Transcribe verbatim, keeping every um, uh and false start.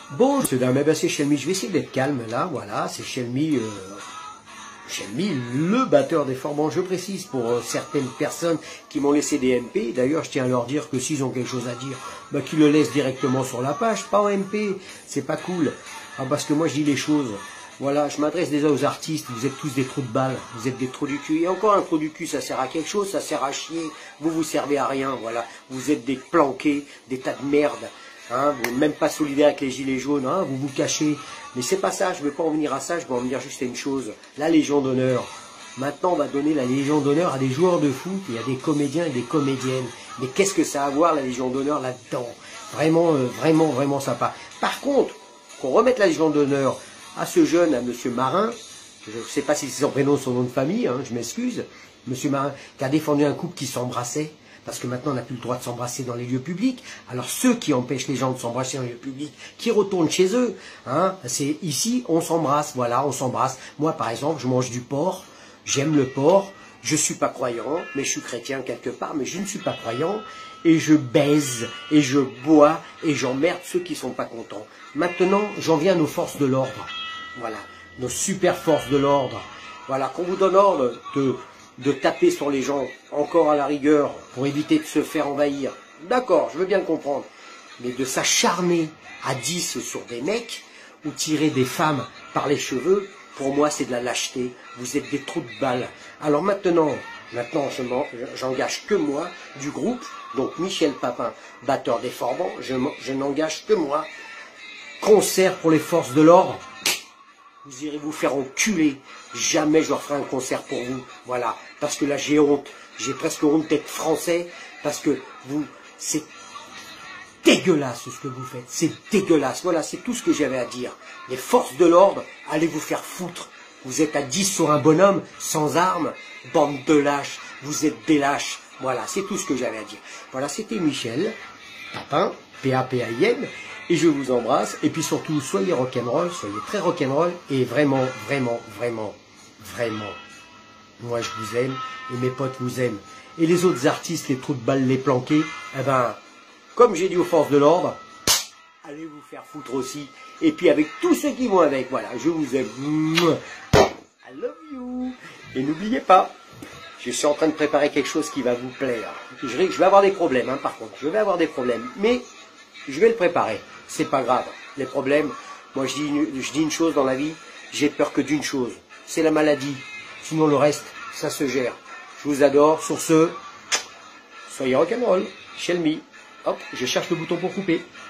Bon, c'est d'un même c'est Shelmy, je vais essayer d'être calme là, voilà, c'est Shelmy, euh, Shelmy, le batteur des Forbans, je précise pour euh, certaines personnes qui m'ont laissé des M P, d'ailleurs je tiens à leur dire que s'ils ont quelque chose à dire, bah, qu'ils le laissent directement sur la page, pas en M P, c'est pas cool, ah, parce que moi je dis les choses, voilà, je m'adresse déjà aux artistes, vous êtes tous des trous de balles, vous êtes des trous du cul, et encore un trou du cul ça sert à quelque chose, ça sert à chier, vous vous servez à rien, voilà, vous êtes des planqués, des tas de merde. Hein, vous n'êtes même pas solidaire avec les gilets jaunes, hein, vous vous cachez. Mais c'est pas ça, je ne veux pas en venir à ça, je veux en venir juste à une chose, la Légion d'honneur. Maintenant, on va donner la Légion d'honneur à des joueurs de foot et à des comédiens et des comédiennes. Mais qu'est-ce que ça a à voir, la Légion d'honneur, là-dedans? Vraiment, euh, vraiment, vraiment sympa. Par contre, qu'on remette la Légion d'honneur à ce jeune, à Monsieur Marin, je ne sais pas si c'est son prénom ou son nom de famille, hein, je m'excuse, Monsieur Marin, qui a défendu un couple qui s'embrassait. Parce que maintenant on n'a plus le droit de s'embrasser dans les lieux publics. Alors ceux qui empêchent les gens de s'embrasser dans les lieux publics, qui retournent chez eux, hein, c'est ici on s'embrasse, voilà, on s'embrasse. Moi par exemple, je mange du porc, j'aime le porc, je suis pas croyant, mais je suis chrétien quelque part, mais je ne suis pas croyant, et je baise, et je bois, et j'emmerde ceux qui sont pas contents. Maintenant, j'en viens à nos forces de l'ordre, voilà, nos super forces de l'ordre, voilà, qu'on vous donne ordre de... de taper sur les gens, encore à la rigueur, pour éviter de se faire envahir. D'accord, je veux bien le comprendre. Mais de s'acharner à dix sur des mecs, ou tirer des femmes par les cheveux, pour moi c'est de la lâcheté. Vous êtes des trous de balles. Alors maintenant, maintenant j'engage que moi, du groupe, donc Michel Papin, batteur des Forbans, je, je n'engage que moi. Concert pour les forces de l'ordre. Vous irez vous faire enculer. Jamais je leur ferai un concert pour vous. Voilà. Parce que là, j'ai honte. J'ai presque honte d'être français. Parce que vous, c'est dégueulasse ce que vous faites. C'est dégueulasse. Voilà, c'est tout ce que j'avais à dire. Les forces de l'ordre, allez vous faire foutre. Vous êtes à dix sur un bonhomme, sans armes. Bande de lâches. Vous êtes des lâches. Voilà, c'est tout ce que j'avais à dire. Voilà, c'était Michel Papin, P A P A I N. Et je vous embrasse, et puis surtout, soyez rock'n'roll, soyez très rock'n'roll, et vraiment, vraiment, vraiment, vraiment, moi je vous aime, et mes potes vous aiment. Et les autres artistes, les trous de balles, les planqués, eh ben, comme j'ai dit aux forces de l'ordre, allez vous faire foutre aussi, et puis avec tous ceux qui vont avec, voilà, je vous aime. I love you. Et n'oubliez pas, je suis en train de préparer quelque chose qui va vous plaire. Je vais avoir des problèmes, hein, par contre, je vais avoir des problèmes, mais je vais le préparer. C'est pas grave, les problèmes, moi je dis, une, je dis une chose dans la vie, j'ai peur que d'une chose, c'est la maladie, sinon le reste, ça se gère. Je vous adore, sur ce, soyez rock'n'roll, Shelmy, hop, je cherche le bouton pour couper.